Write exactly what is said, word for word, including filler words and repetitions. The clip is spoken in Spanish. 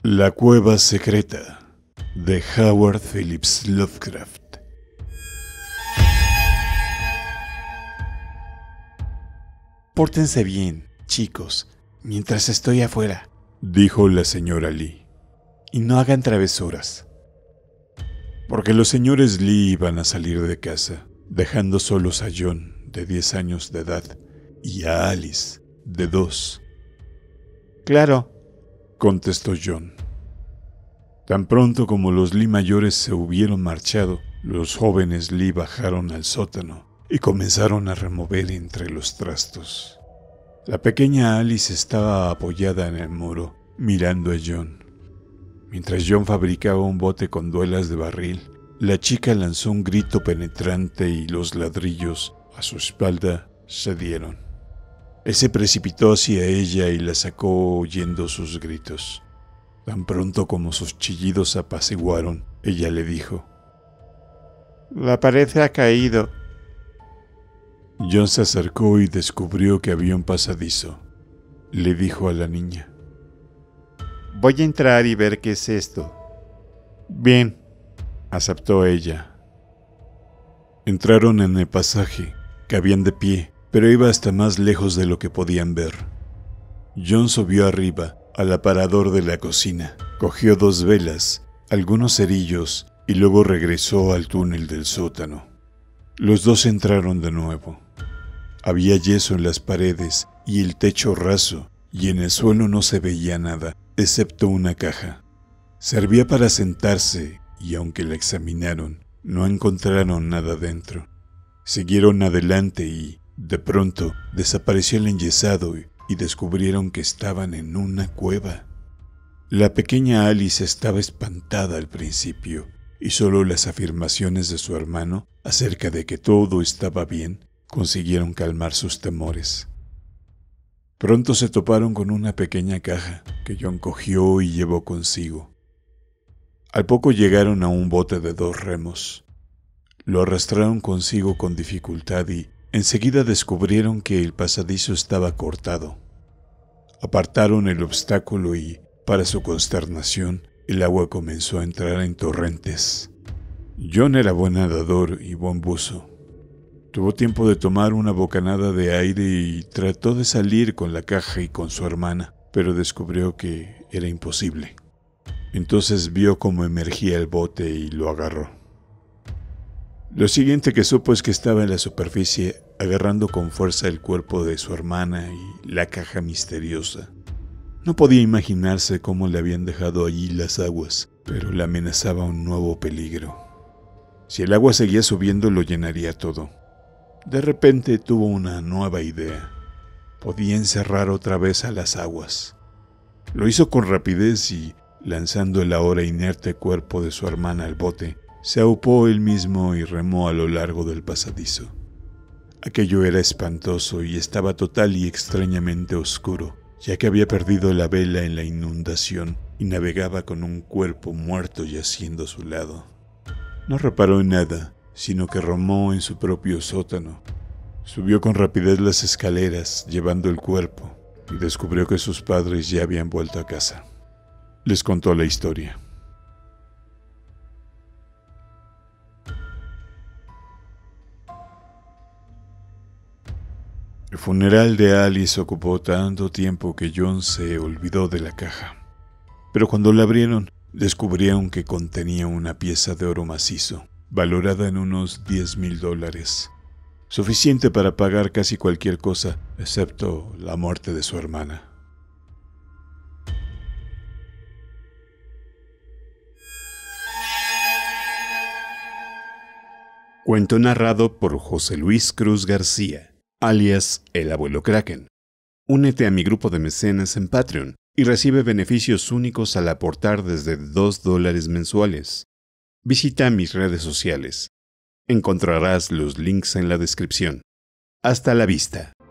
La cueva secreta de Howard Phillips Lovecraft. Pórtense bien, chicos, mientras estoy afuera, dijo la señora Lee. Y no hagan travesuras. Porque los señores Lee iban a salir de casa, dejando solos a John, de diez años de edad, y a Alice, de dos. Claro, contestó John. Tan pronto como los Lee mayores se hubieron marchado, los jóvenes Lee bajaron al sótano y comenzaron a remover entre los trastos. La pequeña Alice estaba apoyada en el muro, mirando a John. Mientras John fabricaba un bote con duelas de barril, la chica lanzó un grito penetrante y los ladrillos a su espalda cedieron. Él se precipitó hacia ella y la sacó oyendo sus gritos. Tan pronto como sus chillidos apaciguaron, ella le dijo: «La pared se ha caído». John se acercó y descubrió que había un pasadizo. Le dijo a la niña: «Voy a entrar y ver qué es esto». «Bien», aceptó ella. Entraron en el pasaje. Cabían de pie, pero iba hasta más lejos de lo que podían ver. John subió arriba, al aparador de la cocina, cogió dos velas, algunos cerillos y luego regresó al túnel del sótano. Los dos entraron de nuevo. Había yeso en las paredes y el techo raso, y en el suelo no se veía nada, excepto una caja. Servía para sentarse, y aunque la examinaron, no encontraron nada dentro. Siguieron adelante y, de pronto, desapareció el enyesado y descubrieron que estaban en una cueva. La pequeña Alice estaba espantada al principio, y solo las afirmaciones de su hermano acerca de que todo estaba bien consiguieron calmar sus temores. Pronto se toparon con una pequeña caja que John cogió y llevó consigo. Al poco llegaron a un bote de dos remos. Lo arrastraron consigo con dificultad y enseguida descubrieron que el pasadizo estaba cortado. Apartaron el obstáculo y, para su consternación, el agua comenzó a entrar en torrentes. John era buen nadador y buen buzo. Tuvo tiempo de tomar una bocanada de aire y trató de salir con la caja y con su hermana, pero descubrió que era imposible. Entonces vio cómo emergía el bote y lo agarró. Lo siguiente que supo es que estaba en la superficie, agarrando con fuerza el cuerpo de su hermana y la caja misteriosa. No podía imaginarse cómo le habían dejado allí las aguas, pero le amenazaba un nuevo peligro. Si el agua seguía subiendo, lo llenaría todo. De repente tuvo una nueva idea. Podía encerrar otra vez a las aguas. Lo hizo con rapidez y, lanzando el ahora inerte cuerpo de su hermana al bote, se aupó él mismo y remó a lo largo del pasadizo. Aquello era espantoso y estaba total y extrañamente oscuro, ya que había perdido la vela en la inundación y navegaba con un cuerpo muerto yaciendo a su lado. No reparó en nada, sino que remó en su propio sótano. Subió con rapidez las escaleras, llevando el cuerpo, y descubrió que sus padres ya habían vuelto a casa. Les contó la historia. El funeral de Alice ocupó tanto tiempo que John se olvidó de la caja. Pero cuando la abrieron, descubrieron que contenía una pieza de oro macizo, valorada en unos diez mil dólares, suficiente para pagar casi cualquier cosa, excepto la muerte de su hermana. Cuento narrado por José Luis Cruz García, alias El Abuelo Kraken. Únete a mi grupo de mecenas en Patreon y recibe beneficios únicos al aportar desde dos dólares mensuales. Visita mis redes sociales. Encontrarás los links en la descripción. Hasta la vista.